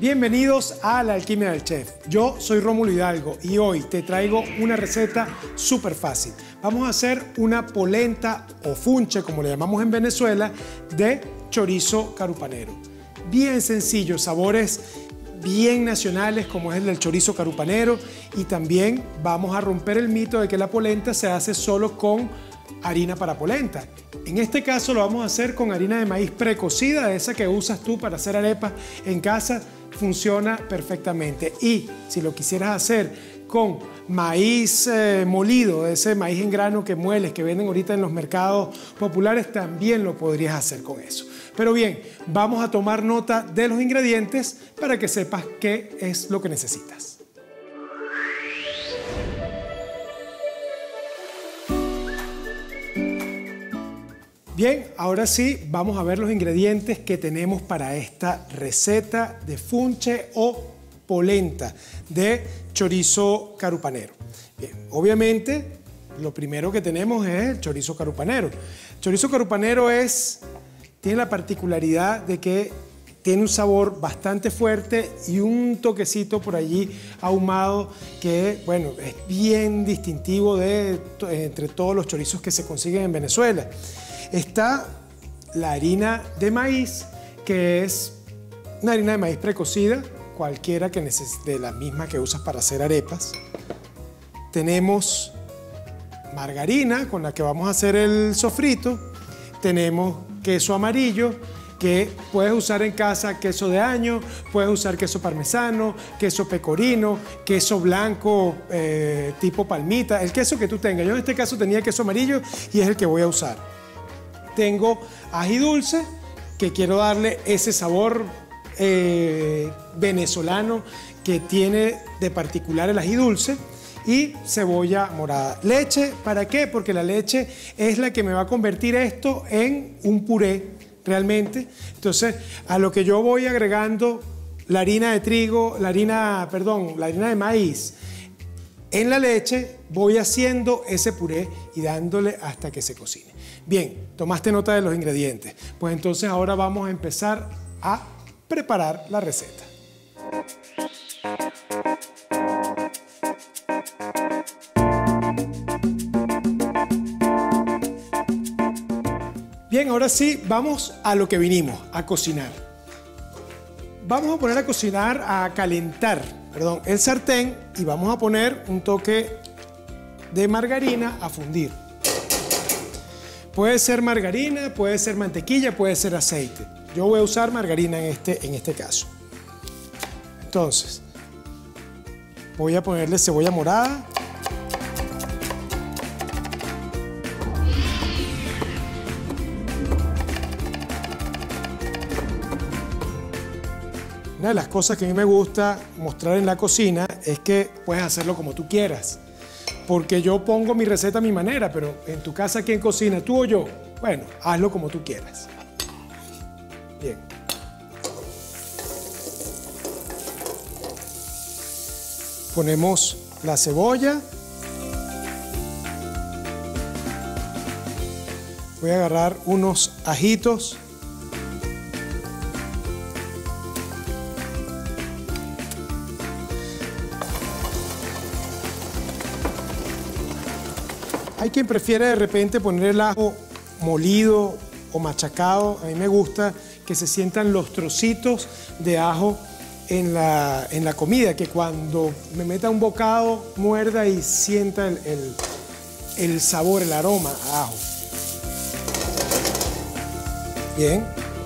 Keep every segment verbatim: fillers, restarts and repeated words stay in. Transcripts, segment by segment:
Bienvenidos a La Alquimia del Chef. Yo soy Rómulo Hidalgo y hoy te traigo una receta súper fácil. Vamos a hacer una polenta o funche, como le llamamos en Venezuela, de chorizo carupanero. Bien sencillo, sabores bien nacionales como es el del chorizo carupanero, y también vamos a romper el mito de que la polenta se hace solo con harina para polenta. En este caso lo vamos a hacer con harina de maíz precocida, esa que usas tú para hacer arepas en casa. Funciona perfectamente. Y si lo quisieras hacer con maíz eh, molido, ese maíz en grano que mueles, que venden ahorita en los mercados populares, también lo podrías hacer con eso. Pero bien, vamos a tomar nota de los ingredientes para que sepas qué es lo que necesitas. Bien, ahora sí, vamos a ver los ingredientes que tenemos para esta receta de funche o polenta de chorizo carupanero. Bien, obviamente, lo primero que tenemos es el chorizo carupanero. El chorizo carupanero es, tiene la particularidad de que tiene un sabor bastante fuerte y un toquecito por allí ahumado que, bueno, es bien distintivo de, entre todos los chorizos que se consiguen en Venezuela. Está la harina de maíz, que es una harina de maíz precocida, cualquiera que necesite, la misma que usas para hacer arepas. Tenemos margarina, con la que vamos a hacer el sofrito. Tenemos queso amarillo, que puedes usar en casa queso de año, puedes usar queso parmesano, queso pecorino, queso blanco eh, tipo palmita, el queso que tú tengas. Yo en este caso tenía queso amarillo y es el que voy a usar. Tengo ají dulce, que quiero darle ese sabor eh, venezolano que tiene de particular el ají dulce, y cebolla morada. Leche, ¿para qué? Porque la leche es la que me va a convertir esto en un puré realmente. Entonces, a lo que yo voy agregando la harina de trigo, la harina, perdón, la harina de maíz en la leche, voy haciendo ese puré y dándole hasta que se cocine. Bien, tomaste nota de los ingredientes. Pues entonces ahora vamos a empezar a preparar la receta. Bien, ahora sí, vamos a lo que vinimos, a cocinar. Vamos a poner a cocinar, a calentar, perdón, el sartén, y vamos a poner un toque de margarina a fundir. Puede ser margarina, puede ser mantequilla, puede ser aceite. Yo voy a usar margarina en este, en este caso. Entonces, voy a ponerle cebolla morada. Una de las cosas que a mí me gusta mostrar en la cocina es que puedes hacerlo como tú quieras. Porque yo pongo mi receta a mi manera, pero en tu casa, ¿quién cocina? ¿Tú o yo? Bueno, hazlo como tú quieras. Bien. Ponemos la cebolla. Voy a agarrar unos ajitos. Hay quien prefiere de repente poner el ajo molido o machacado. A mí me gusta que se sientan los trocitos de ajo en la, en la comida, que cuando me meta un bocado muerda y sienta el, el, el sabor, el aroma a ajo. Bien.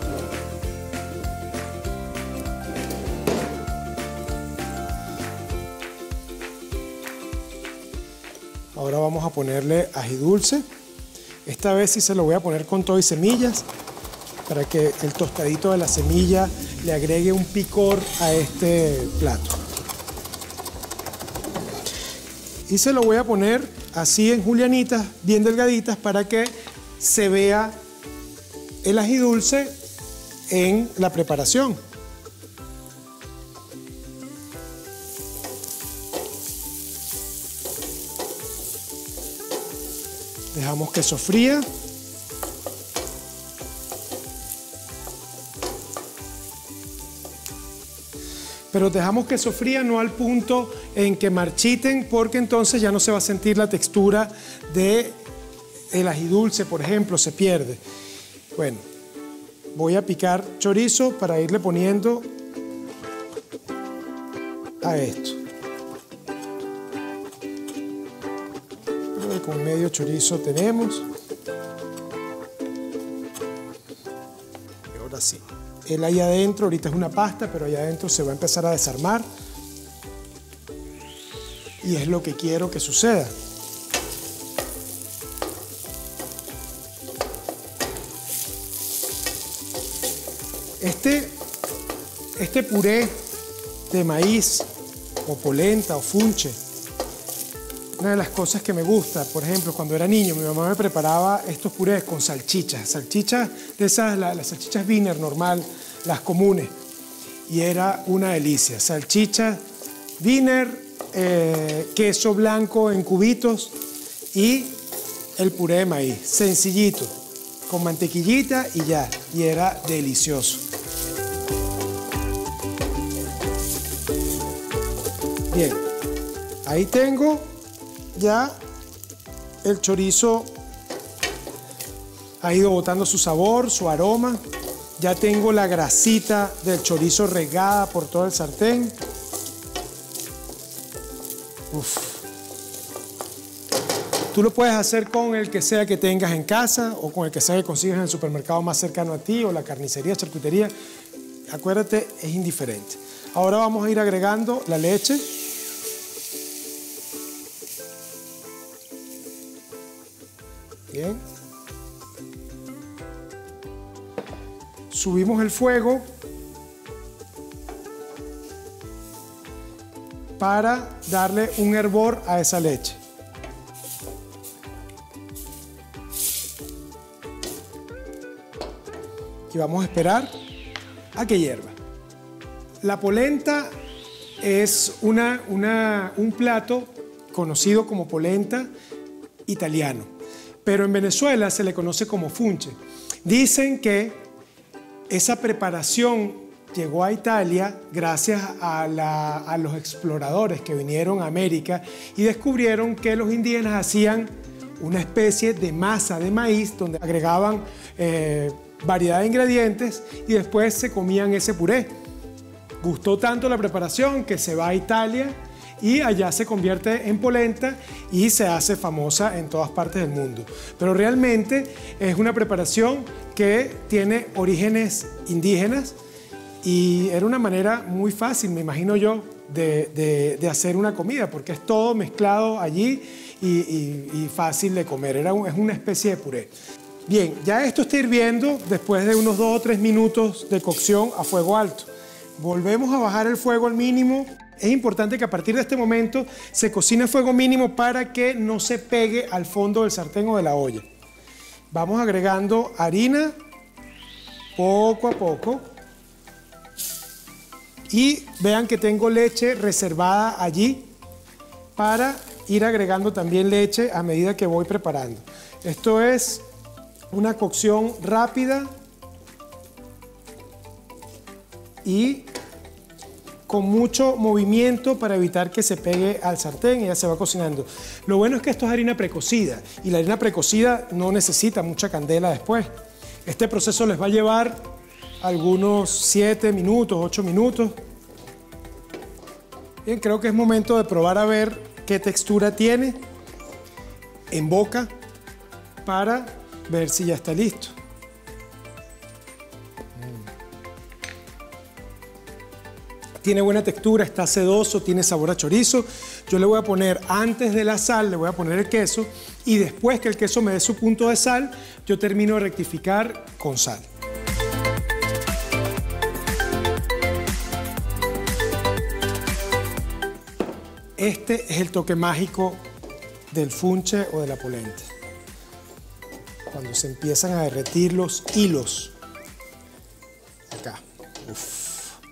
Ahora vamos a ponerle ají dulce. Esta vez sí se lo voy a poner con todo y semillas, para que el tostadito de la semilla le agregue un picor a este plato. Y se lo voy a poner así en julianitas, bien delgaditas, para que se vea el ají dulce en la preparación. Dejamos que sofría. pero dejamos que sofría no al punto en que marchiten, porque entonces ya no se va a sentir la textura de el ají dulce, por ejemplo, se pierde. Bueno, voy a picar chorizo para irle poniendo a esto. Creo que con medio chorizo tenemos. Y ahora sí. Él ahí adentro, ahorita es una pasta, pero allá adentro se va a empezar a desarmar. Y es lo que quiero que suceda. Este, este puré de maíz, o polenta, o funche, una de las cosas que me gusta, por ejemplo, cuando era niño, mi mamá me preparaba estos purés con salchichas, salchichas de esas, la, las salchichas Wiener normal, las comunes, y era una delicia. Salchichas Wiener, eh, queso blanco en cubitos y el puré de maíz, sencillito, con mantequillita y ya, y era delicioso. Bien, ahí tengo ya el chorizo, ha ido botando su sabor, su aroma. Ya tengo la grasita del chorizo regada por todo el sartén. Uf. Tú lo puedes hacer con el que sea que tengas en casa o con el que sea que consigues en el supermercado más cercano a ti o la carnicería, charcutería. Acuérdate, es indiferente. Ahora vamos a ir agregando la leche. Bien. Subimos el fuego para darle un hervor a esa leche. Y vamos a esperar a que hierva. La polenta es una, una, un plato conocido como polenta italiano, pero en Venezuela se le conoce como funche. Dicen que esa preparación llegó a Italia gracias a, la, a los exploradores que vinieron a América y descubrieron que los indígenas hacían una especie de masa de maíz donde agregaban eh, variedad de ingredientes y después se comían ese puré. Gustó tanto la preparación que se va a Italia y allá se convierte en polenta y se hace famosa en todas partes del mundo. Pero realmente es una preparación que tiene orígenes indígenas y era una manera muy fácil, me imagino yo, de, de, de hacer una comida, porque es todo mezclado allí y, y, y fácil de comer. Era un, es una especie de puré. Bien, ya esto está hirviendo después de unos dos o tres minutos de cocción a fuego alto. Volvemos a bajar el fuego al mínimo. Es importante que a partir de este momento se cocine a fuego mínimo para que no se pegue al fondo del sartén o de la olla. Vamos agregando harina poco a poco. Y vean que tengo leche reservada allí para ir agregando también leche a medida que voy preparando. Esto es una cocción rápida y con mucho movimiento para evitar que se pegue al sartén y ya se va cocinando. Lo bueno es que esto es harina precocida y la harina precocida no necesita mucha candela después. Este proceso les va a llevar algunos siete minutos, ocho minutos. Bien, creo que es momento de probar a ver qué textura tiene en boca para ver si ya está listo. Tiene buena textura, está sedoso, tiene sabor a chorizo. Yo le voy a poner, antes de la sal, le voy a poner el queso y después que el queso me dé su punto de sal, yo termino de rectificar con sal. Este es el toque mágico del funche o de la polenta. Cuando se empiezan a derretir los hilos. Acá. Uf.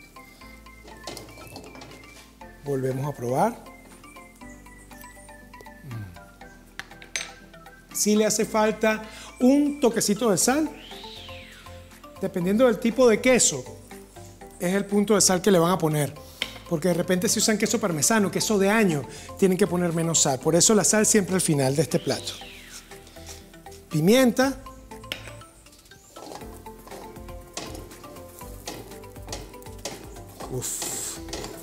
Volvemos a probar. Si le hace falta un toquecito de sal, dependiendo del tipo de queso, es el punto de sal que le van a poner. porque de repente si usan queso parmesano, queso de año, tienen que poner menos sal. Por eso la sal siempre al final de este plato. Pimienta. Uf.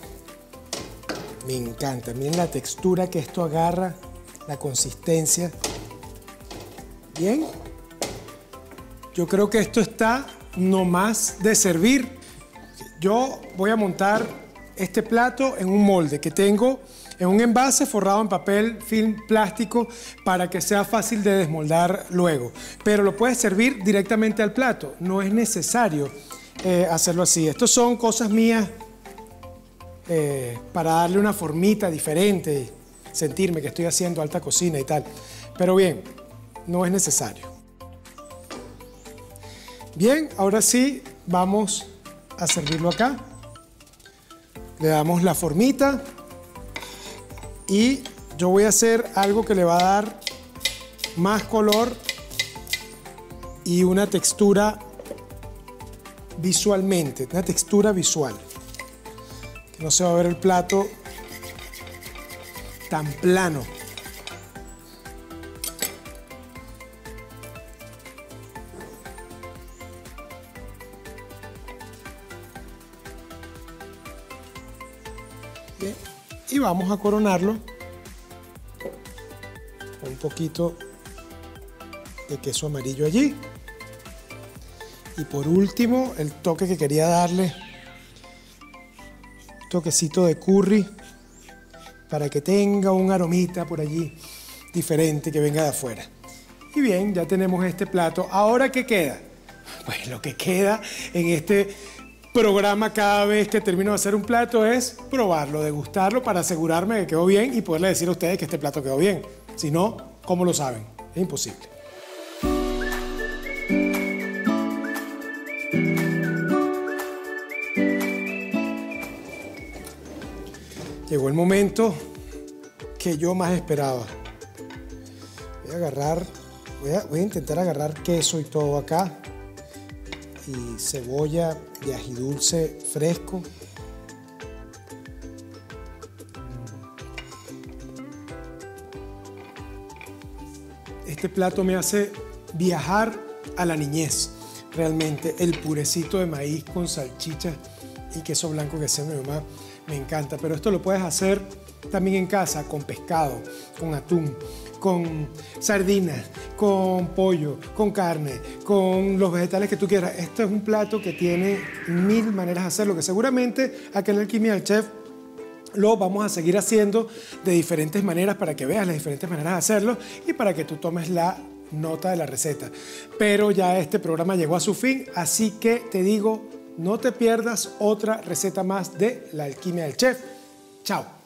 Me encanta. Miren la textura que esto agarra, la consistencia. Bien. Yo creo que esto está nomás de servir. Yo voy a montar este plato en un molde que tengo en un envase forrado en papel film plástico para que sea fácil de desmoldar luego. Pero lo puedes servir directamente al plato. No es necesario eh, hacerlo así. Estos son cosas mías eh, para darle una formita diferente, sentirme que estoy haciendo alta cocina y tal. Pero bien, no es necesario. Bien, ahora sí, vamos a servirlo acá. Le damos la formita y yo voy a hacer algo que le va a dar más color y una textura visualmente, una textura visual. Que no se va a ver el plato tan plano. Bien. Y vamos a coronarlo con un poquito de queso amarillo allí. Y por último, el toque que quería darle, un toquecito de curry para que tenga un aromita por allí diferente que venga de afuera. Y bien, ya tenemos este plato. ¿Ahora qué queda? Pues lo que queda en este programa cada vez que termino de hacer un plato es probarlo, degustarlo para asegurarme de que quedó bien y poderle decir a ustedes que este plato quedó bien. Si no, ¿cómo lo saben? Es imposible. Llegó el momento que yo más esperaba. Voy a agarrar, voy a, voy a intentar agarrar queso y todo acá. Y cebolla de ají dulce fresco. Este plato me hace viajar a la niñez, realmente. El purecito de maíz con salchicha y queso blanco que hace mi mamá, me encanta. Pero esto lo puedes hacer también en casa, con pescado, con atún, con sardinas, con pollo, con carne, con los vegetales que tú quieras. Este es un plato que tiene mil maneras de hacerlo, que seguramente aquí en la Alquimia del Chef lo vamos a seguir haciendo de diferentes maneras para que veas las diferentes maneras de hacerlo y para que tú tomes la nota de la receta. Pero ya este programa llegó a su fin, así que te digo, no te pierdas otra receta más de la Alquimia del Chef. Chao.